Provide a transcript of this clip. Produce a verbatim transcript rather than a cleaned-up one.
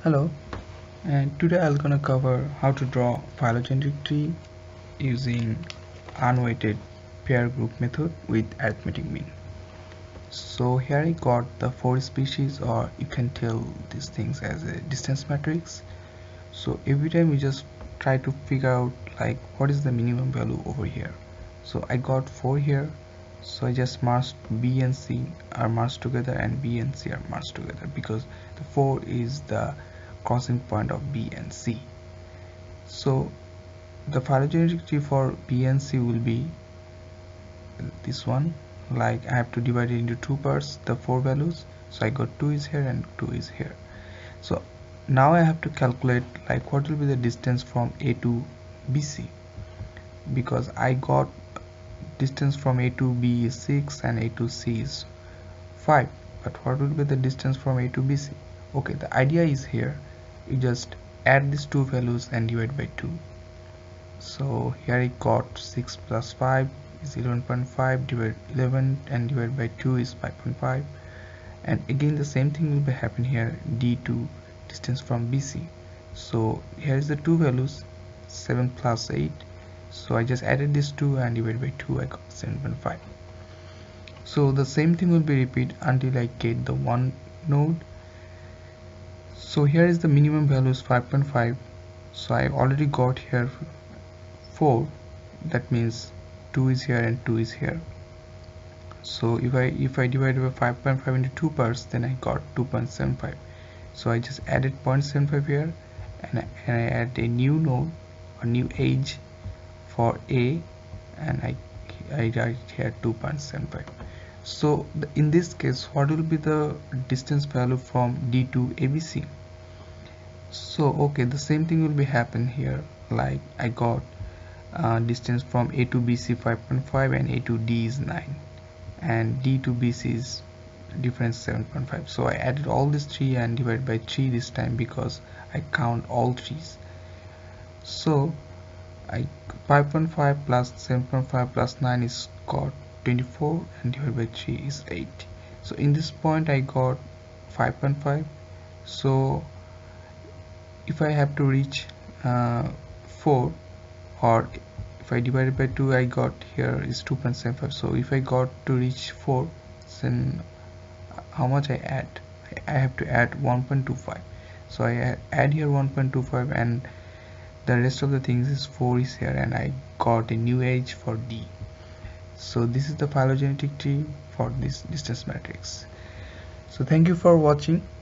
Hello, and today I'm gonna cover how to draw phylogenetic tree using unweighted pair group method with arithmetic mean. So here I got the four species, or you can tell these things as a distance matrix. So every time we just try to figure out like what is the minimum value over here. So I got four here, so I just merged B and C are merged together and B and C are merged together because the four is the crossing point of B and C. So the phylogenetic tree for B and C will be this one. Like I have to divide it into two parts, the four values. So I got two is here and two is here. So now I have to calculate like what will be the distance from A to B C, because I got distance from A to B is six and A to C is five, but what will be the distance from A to B C? Okay, the idea is here you just add these two values and divide by two. So here I got six plus five is eleven point five, divide eleven and divide by two is five point five, and again the same thing will be happen here, D two distance from B C. So here is the two values, seven plus eight, so I just added these two and divided by two, I got seven point five. So the same thing will be repeat until I get the one node. So here is the minimum value is five point five, so I already got here four, that means two is here and two is here. So if I if I divide by five point five into two parts, then I got two point seven five. So I just added zero point seven five here, and I, and I add a new node or new edge for A, and I I write here two point seven five. So the, in this case, what will be the distance value from D to A B C? So okay, the same thing will be happen here. Like I got uh, distance from A to B C five point five and A to D is nine, and D to B C is difference seven point five. So I added all these three and divided by three this time because I count all threes. So I five point five plus seven point five plus nine is got twenty-four, and divided by three is eight. So in this point I got five point five. So if I have to reach uh, four, or if I divide it by two, I got here is two point seven five. So if I got to reach four, then how much I add? I have to add one point two five. So I add here one point two five, and the rest of the things is four is here, and I got a new edge for D. So this is the phylogenetic tree for this distance matrix. So thank you for watching.